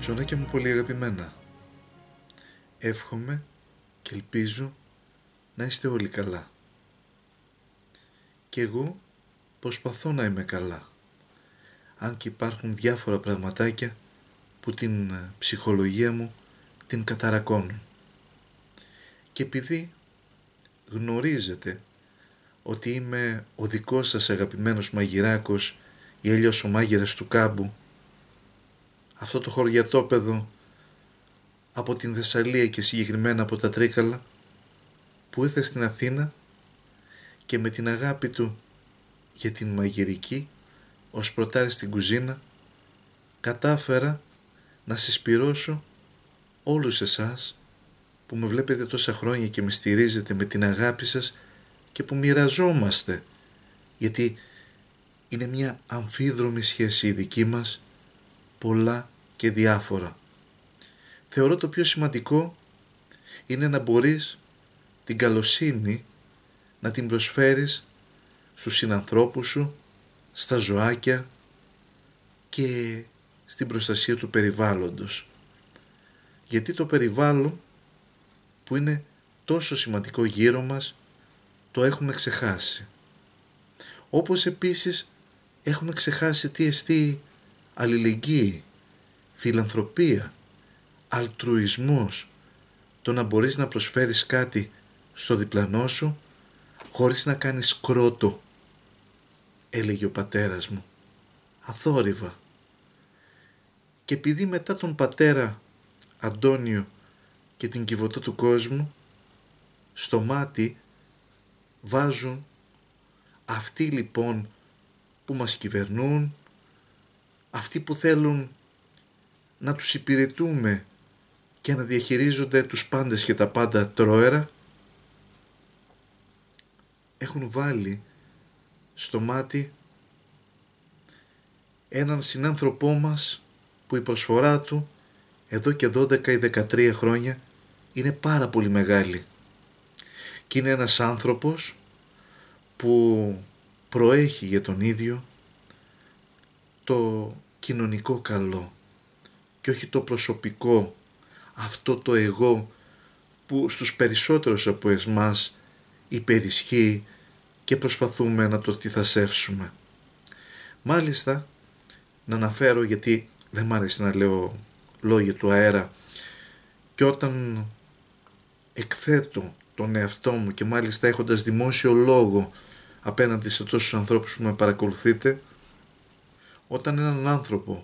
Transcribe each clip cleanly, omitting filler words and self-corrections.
Ψωνάκια μου πολύ αγαπημένα, εύχομαι και ελπίζω να είστε όλοι καλά. Και εγώ προσπαθώ να είμαι καλά, αν και υπάρχουν διάφορα πραγματάκια που την ψυχολογία μου την καταρακώνουν. Και επειδή γνωρίζετε ότι είμαι ο δικός σας αγαπημένος μαγειράκος ή αλλιώς ο μάγειρας του κάμπου, αυτό το χωριατόπεδο από την Θεσσαλία και συγκεκριμένα από τα Τρίκαλα, που ήρθε στην Αθήνα και με την αγάπη του για την μαγειρική ως πρωτάρι στην κουζίνα κατάφερα να συσπυρώσω όλους εσάς που με βλέπετε τόσα χρόνια και με στηρίζετε με την αγάπη σας και που μοιραζόμαστε, γιατί είναι μια αμφίδρομη σχέση η δική μας, πολλά και διάφορα. Θεωρώ το πιο σημαντικό είναι να μπορείς την καλοσύνη να την προσφέρεις στους συνανθρώπους σου, στα ζωάκια και στην προστασία του περιβάλλοντος. Γιατί το περιβάλλον που είναι τόσο σημαντικό γύρω μας το έχουμε ξεχάσει. Όπως επίσης έχουμε ξεχάσει τι εστί αλληλεγγύη, φιλανθρωπία, αλτρουισμός, το να μπορείς να προσφέρεις κάτι στο διπλανό σου χωρίς να κάνεις κρότο, έλεγε ο πατέρας μου, αθόρυβα. Και επειδή μετά τον πατέρα Αντώνιο και την Κιβωτό του κόσμου στο μάτι βάζουν αυτοί λοιπόν που μας κυβερνούν, αυτοί που θέλουν να τους υπηρετούμε και να διαχειρίζονται τους πάντες και τα πάντα τρόερα, έχουν βάλει στο μάτι έναν συνάνθρωπό μας που η προσφορά του εδώ και 12 ή 13 χρόνια είναι πάρα πολύ μεγάλη. Και είναι ένας άνθρωπος που προέχει για τον ίδιο το κοινωνικό καλό και όχι το προσωπικό, αυτό το εγώ που στους περισσότερους από εμάς υπερισχύει και προσπαθούμε να το θυσιάσουμε. Μάλιστα, να αναφέρω, γιατί δεν μ' άρεσε να λέω λόγια του αέρα, και όταν εκθέτω τον εαυτό μου και μάλιστα έχοντας δημόσιο λόγο απέναντι σε τόσους ανθρώπους που με παρακολουθείτε, όταν έναν άνθρωπο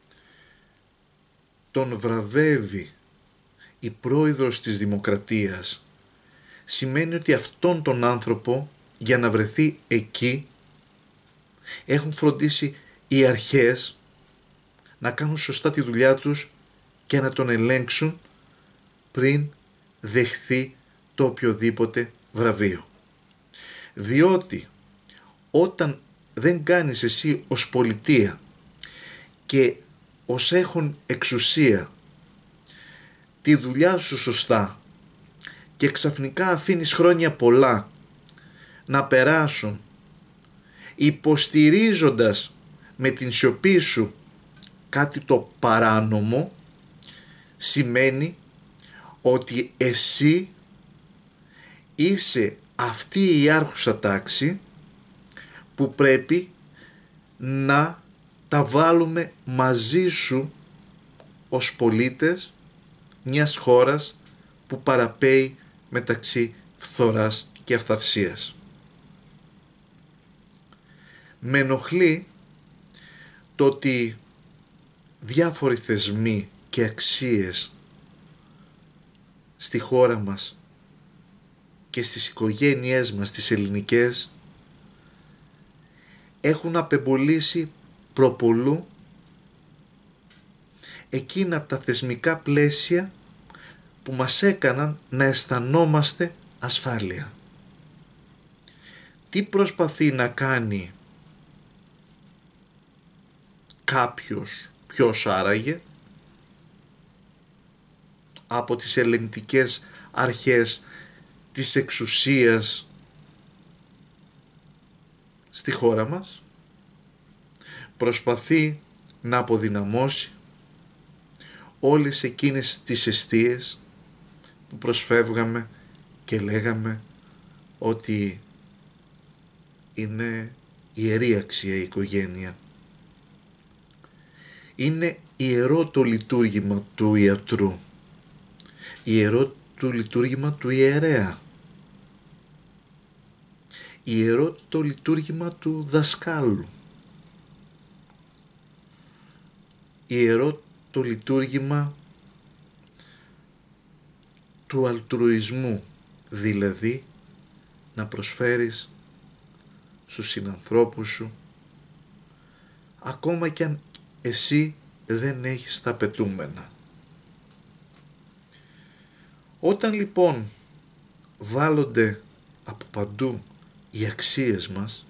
τον βραβεύει η πρόεδρος της Δημοκρατίας, σημαίνει ότι αυτόν τον άνθρωπο για να βρεθεί εκεί έχουν φροντίσει οι αρχές να κάνουν σωστά τη δουλειά τους και να τον ελέγξουν πριν δεχθεί το οποιοδήποτε βραβείο. Διότι όταν δεν κάνεις εσύ ως πολιτεία και ως έχουν εξουσία τη δουλειά σου σωστά και ξαφνικά αφήνεις χρόνια πολλά να περάσουν υποστηρίζοντας με την σιωπή σου κάτι το παράνομο, σημαίνει ότι εσύ είσαι αυτή η άρχουσα τάξη που πρέπει να τα βάλουμε μαζί σου ως πολίτες μιας χώρας που παραπέει μεταξύ φθοράς και αυθαρσίας. Με ενοχλεί το ότι διάφοροι θεσμοί και αξίες στη χώρα μας και στις οικογένειές μας τις ελληνικές έχουν απεμπολίσει προπολού εκείνα τα θεσμικά πλαίσια που μας έκαναν να αισθανόμαστε ασφάλεια. Τι προσπαθεί να κάνει κάποιος, ποιος άραγε, από τις ελεγκτικές αρχές της εξουσίας στη χώρα μας? Προσπαθεί να αποδυναμώσει όλες εκείνες τις εστίες που προσφεύγαμε και λέγαμε ότι είναι ιερή αξία η οικογένεια. Είναι ιερό το λειτουργήμα του ιατρού, ιερό το λειτουργήμα του ιερέα, ιερό το λειτουργήμα του δασκάλου, ιερό το λειτουργήμα του αλτρουισμού, δηλαδή να προσφέρεις στους συνανθρώπους σου ακόμα κι αν εσύ δεν έχεις τα απαιτούμενα. Όταν λοιπόν βάλλονται από παντού οι αξίες μας,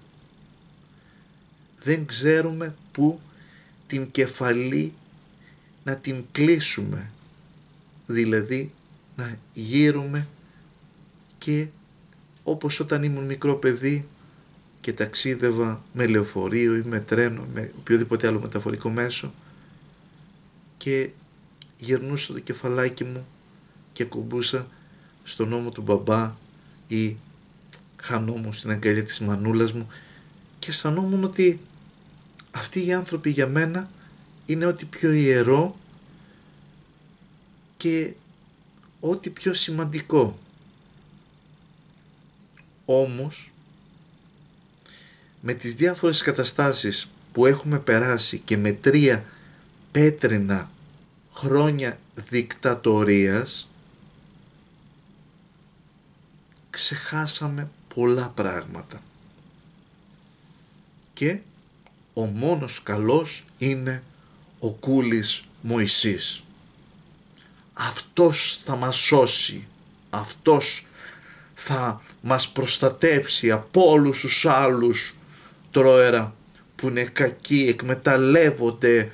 δεν ξέρουμε πού την κεφαλή να την κλείσουμε, δηλαδή να γύρουμε, και όπως όταν ήμουν μικρό παιδί και ταξίδευα με λεωφορείο ή με τρένο, με οποιοδήποτε άλλο μεταφορικό μέσο, και γυρνούσα το κεφαλάκι μου και κουμπούσα στον ώμο του μπαμπά ή χανόμουν στην αγκαλιά της μανούλας μου και αισθανόμουν ότι αυτοί οι άνθρωποι για μένα είναι ό,τι πιο ιερό και ό,τι πιο σημαντικό. Όμως με τις διάφορες καταστάσεις που έχουμε περάσει και με 3 πέτρινα χρόνια δικτατορίας, ξεχάσαμε πολλά πράγματα και ο μόνος καλός είναι ο Κούλης Μωυσής. Αυτός θα μας σώσει, αυτός θα μας προστατέψει από όλους τους άλλους τρόερα που είναι κακοί, εκμεταλλεύονται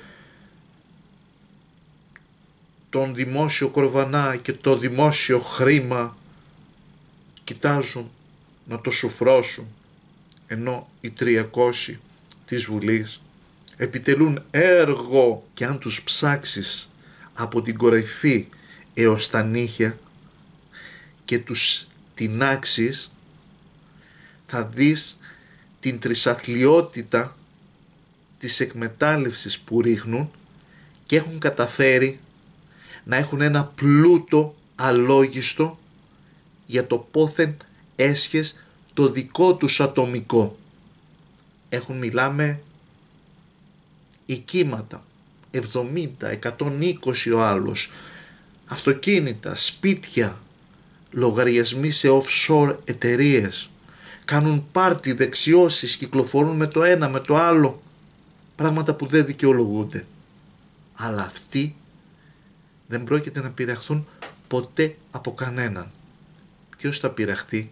τον δημόσιο κορβανά και το δημόσιο χρήμα, κοιτάζουν να το σουφρώσουν, ενώ οι 300 της Βουλής επιτελούν έργο, και αν τους ψάξεις από την κορυφή έως τα νύχια και τους τινάξεις, θα δεις την τρισαθλιότητα της εκμετάλλευσης που ρίχνουν και έχουν καταφέρει να έχουν ένα πλούτο αλόγιστο για το πόθεν έσχες το δικό τους ατομικό. Έχουν, μιλάμε, οικίματα, 70, 120 ο άλλος, αυτοκίνητα, σπίτια, λογαριασμοί σε offshore εταιρείες, κάνουν πάρτι, δεξιώσεις, κυκλοφορούν με το ένα με το άλλο, πράγματα που δεν δικαιολογούνται. Αλλά αυτοί δεν πρόκειται να πειραχθούν ποτέ από κανέναν. Ποιος θα πειραχθεί?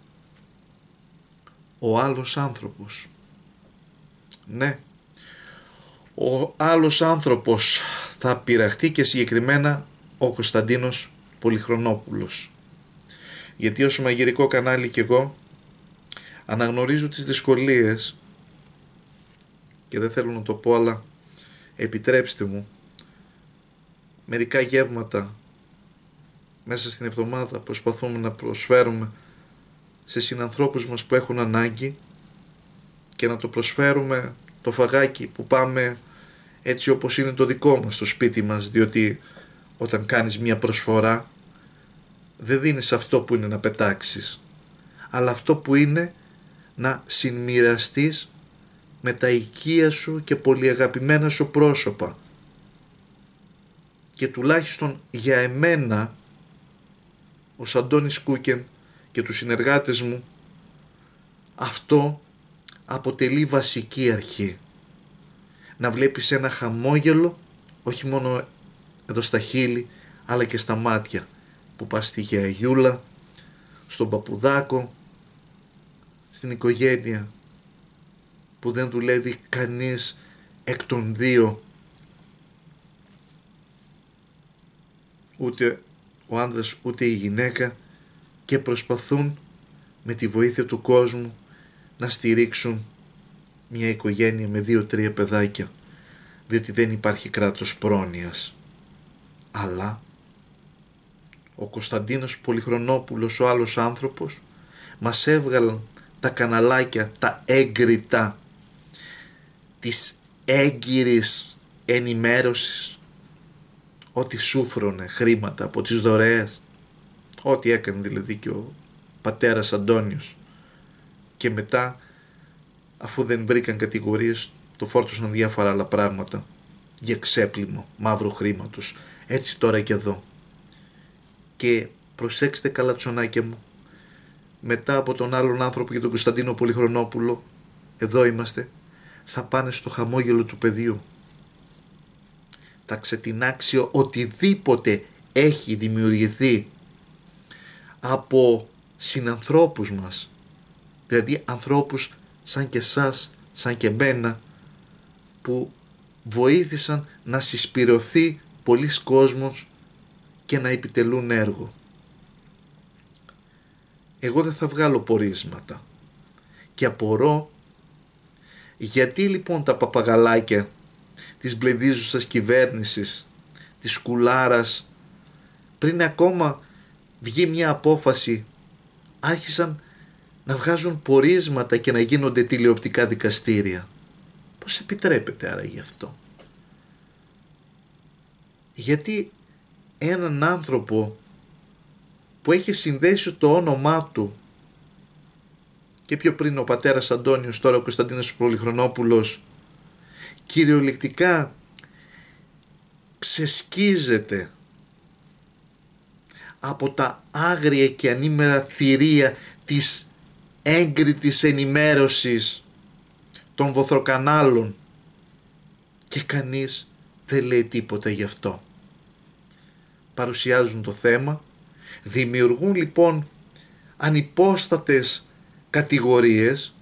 Ο άλλος άνθρωπος. Ναι, ο άλλος άνθρωπος θα πειραχτεί, και συγκεκριμένα ο Κωνσταντίνος Πολυχρονόπουλος. Γιατί ως μαγειρικό κανάλι κι εγώ αναγνωρίζω τις δυσκολίες και δεν θέλω να το πω, αλλά επιτρέψτε μου, μερικά γεύματα μέσα στην εβδομάδα προσπαθούμε να προσφέρουμε σε συνανθρώπους μας που έχουν ανάγκη και να το προσφέρουμε το φαγάκι που πάμε έτσι όπως είναι το δικό μας στο σπίτι μας, διότι όταν κάνεις μια προσφορά δεν δίνεις αυτό που είναι να πετάξεις, αλλά αυτό που είναι να συνμοιραστείς με τα οικεία σου και πολύ αγαπημένα σου πρόσωπα. Και τουλάχιστον για εμένα, ο Αντώνης Κούκεν και τους συνεργάτες μου, αυτό αποτελεί βασική αρχή. Να βλέπεις ένα χαμόγελο, όχι μόνο εδώ στα χείλη, αλλά και στα μάτια, που πας στη Γιαγιούλα, στον Παπουδάκο, στην οικογένεια που δεν δουλεύει κανείς εκ των δύο, ούτε ο άνδρας ούτε η γυναίκα, και προσπαθούν με τη βοήθεια του κόσμου να στηρίξουν μια οικογένεια με 2-3 παιδάκια, διότι δεν υπάρχει κράτος πρόνοιας. Αλλά ο Κωνσταντίνος Πολυχρονόπουλος, ο άλλος άνθρωπος, μας έβγαλαν τα καναλάκια, τα έγκριτα της έγκυρης ενημέρωσης, ό,τι σούφρωνε χρήματα από τις δωρεές, ό,τι έκανε δηλαδή και ο πατέρας Αντώνιος, και μετά, αφού δεν βρήκαν κατηγορίες, το φόρτωσαν διάφορα άλλα πράγματα για ξέπλυμα μαύρου χρήματος. Έτσι τώρα και εδώ. Και προσέξτε καλά, τσονάκια μου, μετά από τον άλλον άνθρωπο και τον Κωνσταντίνο Πολυχρονόπουλο, εδώ είμαστε, θα πάνε στο χαμόγελο του παιδιού. Θα ξετινάξει οτιδήποτε έχει δημιουργηθεί από συνανθρώπους μας, δηλαδή ανθρώπους σαν και εσάς, σαν και εμένα, που βοήθησαν να συσπηρωθεί πολλής κόσμος και να επιτελούν έργο. Εγώ δεν θα βγάλω πορίσματα και απορώ γιατί λοιπόν τα παπαγαλάκια της μπλεδίζουσας κυβέρνησης, της σκουλάρας, πριν ακόμα βγει μια απόφαση, άρχισαν να βγάζουν πορίσματα και να γίνονται τηλεοπτικά δικαστήρια. Πώς επιτρέπεται άρα γι' αυτό? Γιατί έναν άνθρωπο που έχει συνδέσει το όνομά του, και πιο πριν ο πατέρας Αντώνιος, τώρα ο Κωνσταντίνος Πολυχρονόπουλος, κυριολεκτικά ξεσκίζεται από τα άγρια και ανήμερα θηρία της έγκριτης ενημέρωσης των βοθροκανάλων, και κανείς δεν λέει τίποτα γι' αυτό. Παρουσιάζουν το θέμα, δημιουργούν λοιπόν ανυπόστατες κατηγορίες,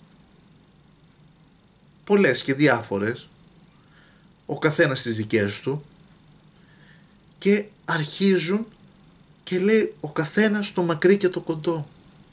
πολλές και διάφορες, ο καθένας τις δικές του, και αρχίζουν και λέει ο καθένας το μακρύ και το κοντό.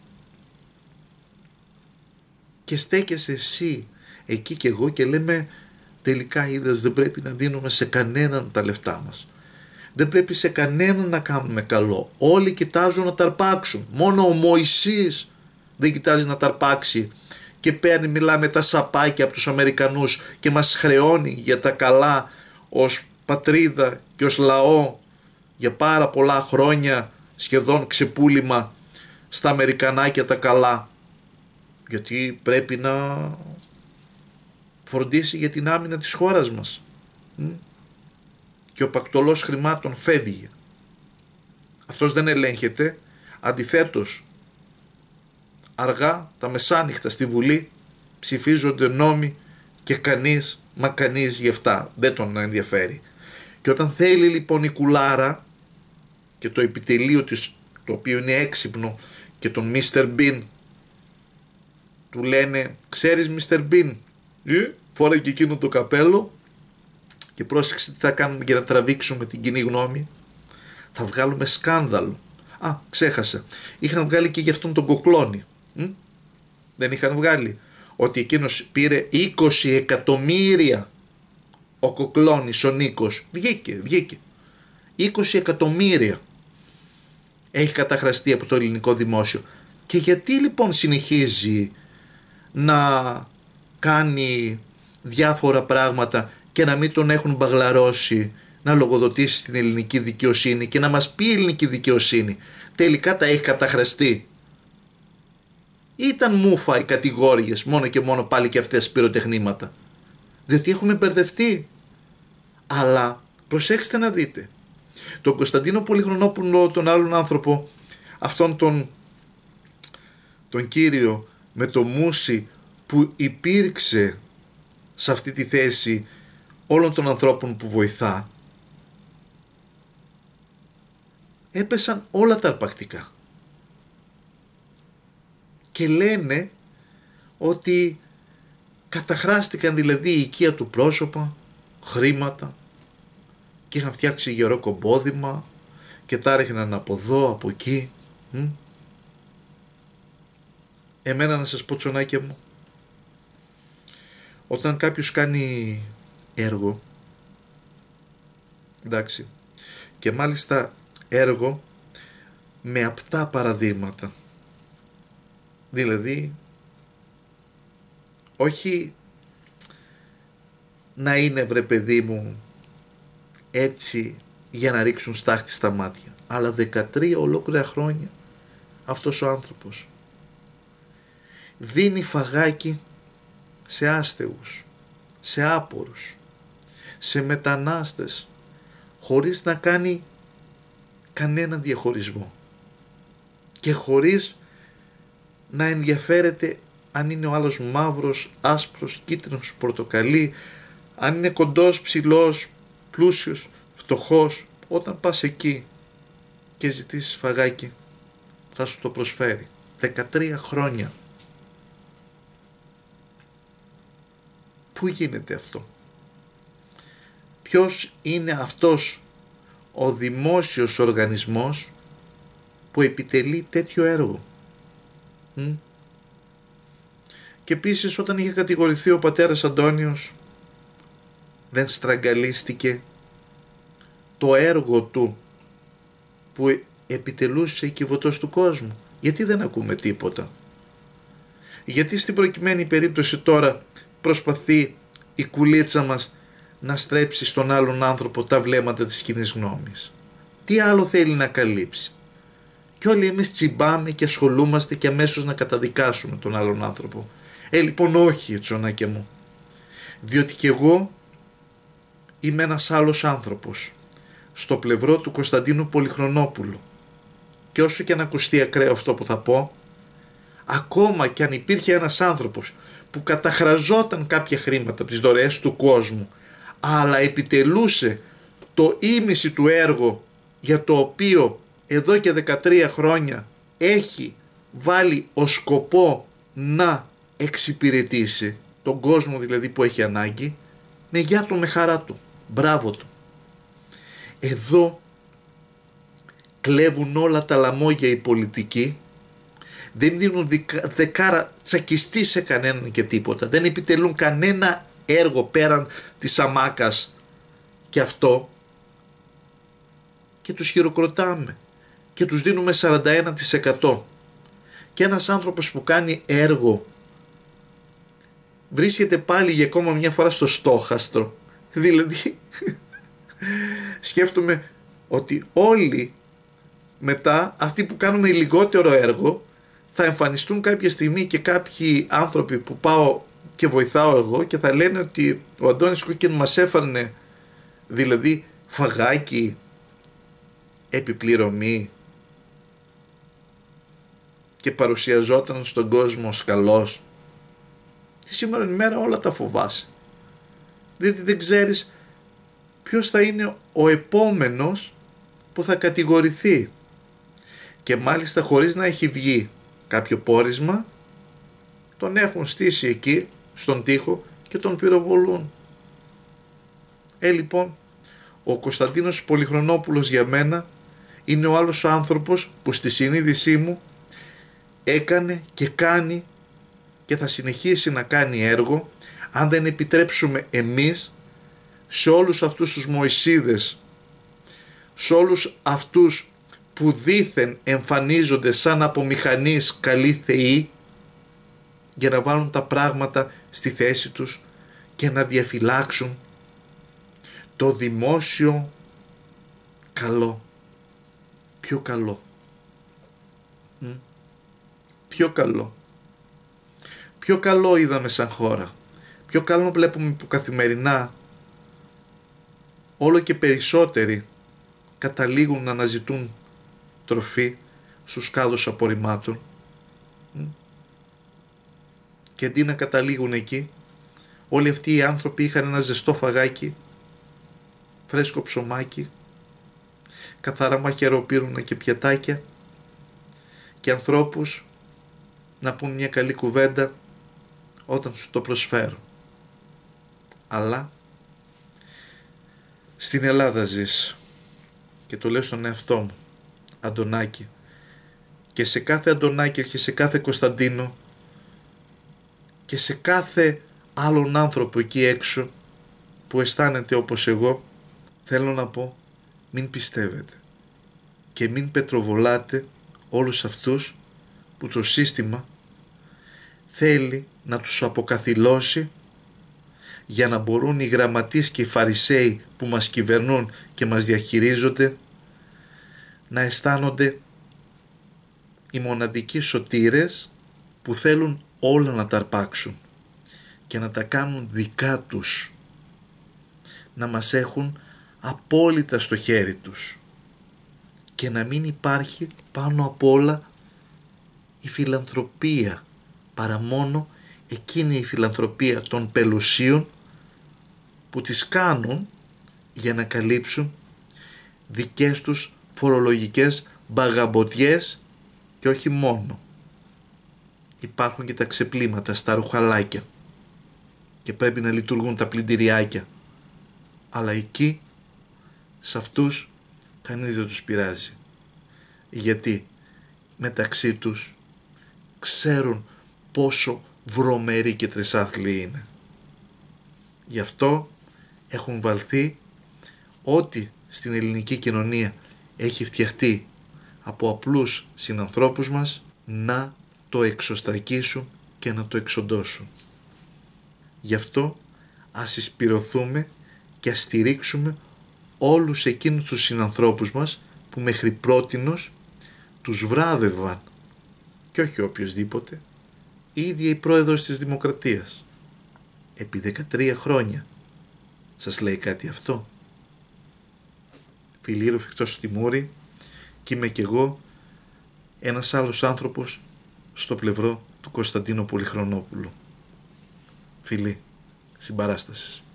Και στέκεσαι εσύ εκεί και εγώ και λέμε, τελικά είδες, δεν πρέπει να δίνουμε σε κανέναν τα λεφτά μας. Δεν πρέπει σε κανέναν να κάνουμε καλό. Όλοι κοιτάζουν να ταρπάξουν. Μόνο ο Μωυσής δεν κοιτάζει να ταρπάξει και παίρνει, μιλάμε τα σαπάκια από τους Αμερικανούς και μας χρεώνει για τα καλά ως πατρίδα και ως λαό για πάρα πολλά χρόνια, σχεδόν ξεπούλημα στα Αμερικανάκια τα καλά, γιατί πρέπει να φροντίσει για την άμυνα της χώρας μας. Και ο πακτολός χρημάτων φεύγει. Αυτός δεν ελέγχεται. Αντιθέτως, αργά τα μεσάνυχτα στη Βουλή ψηφίζονται νόμοι και κανείς γι' αυτά δεν τον ενδιαφέρει. Και όταν θέλει λοιπόν η κουλάρα και το επιτελείο της, το οποίο είναι έξυπνο, και τον Mr. Bean, του λένε, ξέρεις Mr. Bean, φόρε και εκείνο το καπέλο και πρόσεξε τι θα κάνουμε για να τραβήξουμε την κοινή γνώμη. Θα βγάλουμε σκάνδαλο. Α, ξέχασα. Είχαν βγάλει και γι' αυτόν τον Κοκλώνη. Δεν είχαν βγάλει ότι εκείνος πήρε 20 εκατομμύρια ο Κοκλώνης, ο Νίκος. Βγήκε. 20 εκατομμύρια έχει καταχραστεί από το ελληνικό δημόσιο. Και γιατί λοιπόν συνεχίζει να κάνει διάφορα πράγματα και να μην τον έχουν μπαγλαρώσει να λογοδοτήσει στην ελληνική δικαιοσύνη και να μας πει η ελληνική δικαιοσύνη τελικά τα έχει καταχραστεί? Ήταν μούφα οι κατηγόριες, μόνο και μόνο πάλι και αυτές πυροτεχνήματα, διότι έχουμε μπερδευτεί. Αλλά προσέξτε να δείτε, τον Κωνσταντίνο Πολυχρονόπουλο, τον άλλον άνθρωπο, αυτόν τον κύριο με το μουσι που υπήρξε σε αυτή τη θέση όλων των ανθρώπων που βοηθά, έπεσαν όλα τα αρπακτικά και λένε ότι καταχράστηκαν δηλαδή η οικία του πρόσωπα, χρήματα, και είχαν φτιάξει γερό κομπόδημα και τα ρίχναν από εδώ, από εκεί. Εμένα να σας πω, τσονάκια μου, όταν κάποιος κάνει έργο, εντάξει, και μάλιστα έργο με απτά παραδείγματα. Δηλαδή όχι να είναι, βρε παιδί μου, έτσι για να ρίξουν στάχτη στα μάτια, αλλά 13 ολόκληρα χρόνια αυτός ο άνθρωπος δίνει φαγάκι σε άστεγους, σε άπορους, σε μετανάστες, χωρίς να κάνει κανένα διαχωρισμό και χωρίς να ενδιαφέρεται αν είναι ο άλλος μαύρος, άσπρος, κίτρινος, πορτοκαλί, αν είναι κοντός, ψηλός, πλούσιος, φτωχός. Όταν πας εκεί και ζητήσεις φαγάκι, θα σου το προσφέρει. 13 χρόνια. Πού γίνεται αυτό? Ποιος είναι αυτός ο δημόσιος οργανισμός που επιτελεί τέτοιο έργο? Και επίσης, όταν είχε κατηγορηθεί ο πατέρας Αντώνιος, δεν στραγγαλίστηκε το έργο του που επιτελούσε η Κιβωτός του κόσμου? Γιατί δεν ακούμε τίποτα? Γιατί στην προκειμένη περίπτωση τώρα προσπαθεί η κουλίτσα μας να στρέψει στον άλλον άνθρωπο τα βλέμματα της κοινής γνώμης? Τι άλλο θέλει να καλύψει? Και όλοι εμείς τσιμπάμε και ασχολούμαστε και αμέσως να καταδικάσουμε τον άλλον άνθρωπο. Λοιπόν, όχι, Τσονάκια μου, διότι και εγώ είμαι ένας άλλος άνθρωπος στο πλευρό του Κωνσταντίνου Πολυχρονόπουλου, και όσο και να ακουστεί ακραίο αυτό που θα πω, ακόμα και αν υπήρχε ένας άνθρωπος που καταχραζόταν κάποια χρήματα από τις δωρεές του κόσμου, αλλά επιτελούσε το ίμιση του έργο για το οποίο εδώ και 13 χρόνια έχει βάλει ως σκοπό να εξυπηρετήσει τον κόσμο, δηλαδή που έχει ανάγκη, με γεια του, με χαρά του, μπράβο του. Εδώ κλέβουν όλα τα λαμόγια οι πολιτικοί, δεν δίνουν δεκάρα τσακιστή σε κανέναν και τίποτα, δεν επιτελούν κανένα έργο πέραν της αμάκας και αυτό, και τους χειροκροτάμε και τους δίνουμε 41%. Και ένας άνθρωπος που κάνει έργο βρίσκεται πάλι για ακόμα μια φορά στο στόχαστρο. Δηλαδή σκέφτομαι ότι όλοι μετά, αυτοί που κάνουμε λιγότερο έργο, θα εμφανιστούν κάποια στιγμή και κάποιοι άνθρωποι που πάω και βοηθάω εγώ και θα λένε ότι ο Αντώνης Κούκκιν μας έφερνε δηλαδή φαγάκι, επιπληρωμή, και παρουσιαζόταν στον κόσμο ως καλός. Τη σήμερα ημέρα όλα τα φοβάσαι, διότι δεν ξέρεις ποιος θα είναι ο επόμενος που θα κατηγορηθεί, και μάλιστα χωρίς να έχει βγει κάποιο πόρισμα, τον έχουν στήσει εκεί στον τοίχο και τον πυροβολούν. Λοιπόν, ο Κωνσταντίνος Πολυχρονόπουλος για μένα είναι ο άλλος άνθρωπος που στη συνείδησή μου έκανε και κάνει και θα συνεχίσει να κάνει έργο, αν δεν επιτρέψουμε εμείς σε όλους αυτούς τους Μωυσίδες, σε όλους αυτούς που δήθεν εμφανίζονται σαν από μηχανής καλοί θεοί, για να βάλουν τα πράγματα στη θέση τους και να διαφυλάξουν το δημόσιο καλό. Πιο καλό. Πιο καλό. Πιο καλό είδαμε σαν χώρα. Πιο καλό βλέπουμε που καθημερινά όλο και περισσότεροι καταλήγουν να αναζητούν τροφή στους κάδους απορριμμάτων, και αντί να καταλήγουν εκεί, όλοι αυτοί οι άνθρωποι είχαν ένα ζεστό φαγάκι, φρέσκο ψωμάκι, καθαρά μαχαιροπύρουνα και πιατάκια, και ανθρώπους να πούν μια καλή κουβέντα όταν σου το προσφέρουν. Αλλά στην Ελλάδα ζεις, και το λέω στον εαυτό μου, Αντωνάκη, και σε κάθε Αντωνάκη και σε κάθε Κωνσταντίνο και σε κάθε άλλον άνθρωπο εκεί έξω που αισθάνεται όπως εγώ, θέλω να πω μην πιστεύετε και μην πετροβολάτε όλους αυτούς που το σύστημα θέλει να τους αποκαθιλώσει για να μπορούν οι γραμματείς και οι φαρισαίοι που μας κυβερνούν και μας διαχειρίζονται να αισθάνονται οι μοναδικοί σωτήρες που θέλουν όλα να τα αρπάξουν και να τα κάνουν δικά τους, να μας έχουν απόλυτα στο χέρι τους και να μην υπάρχει πάνω απ' όλα η φιλανθρωπία, παρά μόνο εκείνη η φιλανθρωπία των πελουσίων που τις κάνουν για να καλύψουν δικές τους φορολογικές μπαγαμποτιές. Και όχι μόνο. Υπάρχουν και τα ξεπλήματα στα ρουχαλάκια και πρέπει να λειτουργούν τα πλυντηριάκια. Αλλά εκεί, σε αυτούς, κανείς δεν τους πειράζει. Γιατί μεταξύ τους ξέρουν πόσο βρωμεροί και τρισάθλοι είναι. Γι' αυτό έχουν βαλθεί ό,τι στην ελληνική κοινωνία έχει φτιαχτεί από απλούς συνανθρώπους μας να το εξωστρακίσουν και να το εξοντώσουν. Γι' αυτό ας εισπυρωθούμε και ας στηρίξουμε όλους εκείνους τους συνανθρώπους μας που μέχρι πρότινος τους βράβευαν και όχι οποιοσδήποτε, η ίδια η πρόεδρος της Δημοκρατίας. Επί 13 χρόνια. Σας λέει κάτι αυτό? Φιλήρω φυκτός στη Μούρη και είμαι κι εγώ ένας άλλος άνθρωπος στο πλευρό του Κωνσταντίνου Πολυχρονόπουλου. Φιλί, συμπαράστασης.